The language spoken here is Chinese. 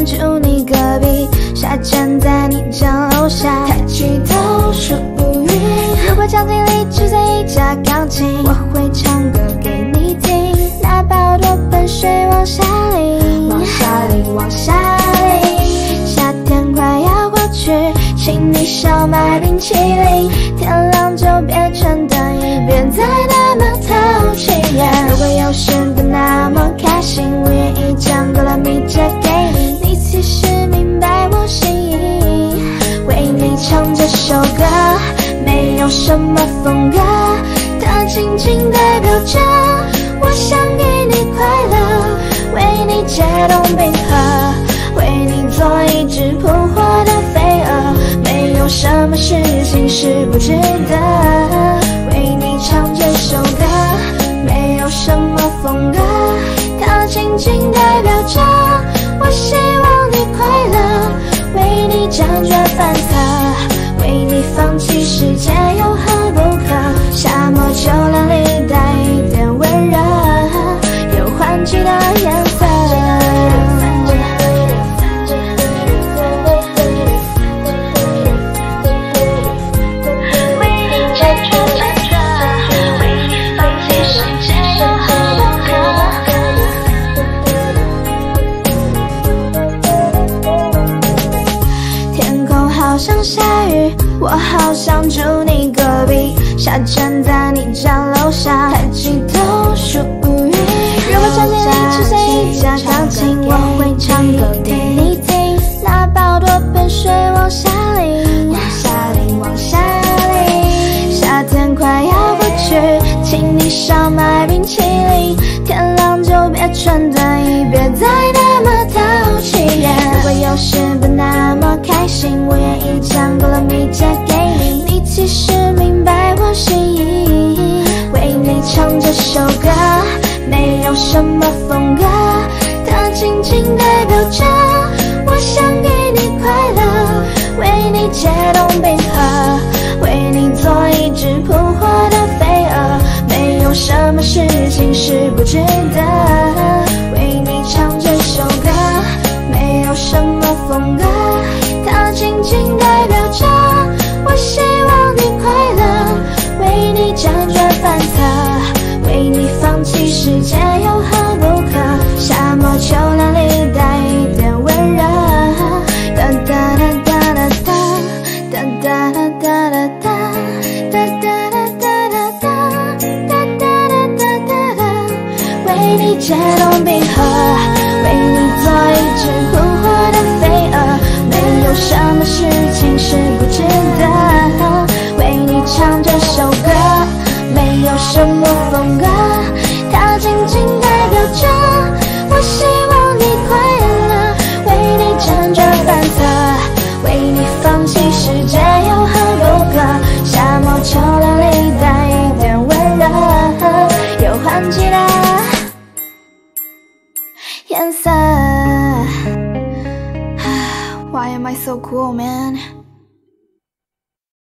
住你隔壁，下站在你家楼下，抬起头说无语。如果场景里只剩一架钢琴，我会唱歌给你听，那包多盆水往下淋，往下淋，往下淋。夏天快要过去，请你少买冰淇淋，天亮就别穿短衣，别再那么淘气。如果有时不那么开心，我愿意将勾勒秘诀给你，你其实明白我心意。为你唱这首歌，没有什么风格，它仅仅代表着我想给你快乐，为你解冻冰河，为你做一只扑火的飞蛾，没有什么事情是不值得。为你唱这首歌，没有什么风格，它仅仅代表着我希望你快乐，为你辗转反侧，为你放弃世界有何不可？夏末秋凉里带一点温热，有换季的颜色。好想下雨，我好想住你隔壁，下站在你家楼下，抬起头说无语。如果场景里只剩一架钢琴，我会唱歌给你听，那包多盆水往下淋，往下淋，往下淋。夏天快要过去，请你少买冰淇淋，天亮就别穿短衣，别再那么淘气。如果有时不那么开心，我愿意将勾勒秘诀给你，你其实明白我心意。为你唱这首歌，没有什么风格，它仅仅代表着我想给你快乐，为你解冻冰河，为你做一只扑火的飞蛾，没有什么事情是不值得。为你唱这首歌，没有什么风格，它仅仅代表着我希望你快乐，为你辗转反侧，为你放弃世界有何不可？夏末秋凉里带一点温热，哒哒哒哒哒哒，哒哒哒哒哒哒，哒哒哒哒哒哒，哒哒哒哒哒，为你解冻冰河，为你做一只扑火的飞蛾，没有什么事情是不值得。为你唱这首歌，没有什么风格，它仅仅代表着我希望你快乐，为你辗转反侧，为你放弃世界有何不可？夏末秋凉里带一点温热，有换季的颜色。Why am I so cool, man?